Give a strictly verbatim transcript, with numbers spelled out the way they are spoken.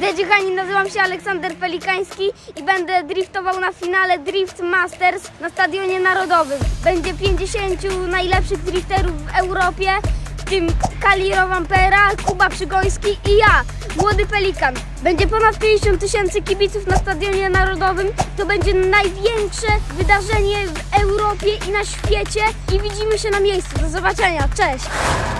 Witajcie kochani, nazywam się Aleksander Pelikański i będę driftował na finale Drift Masters na Stadionie Narodowym. Będzie pięćdziesięciu najlepszych drifterów w Europie, w tym Kali Rowampera, Kuba Przygoński i ja, młody Pelikan. Będzie ponad pięćdziesiąt tysięcy kibiców na Stadionie Narodowym. To będzie największe wydarzenie w Europie i na świecie i widzimy się na miejscu. Do zobaczenia, cześć!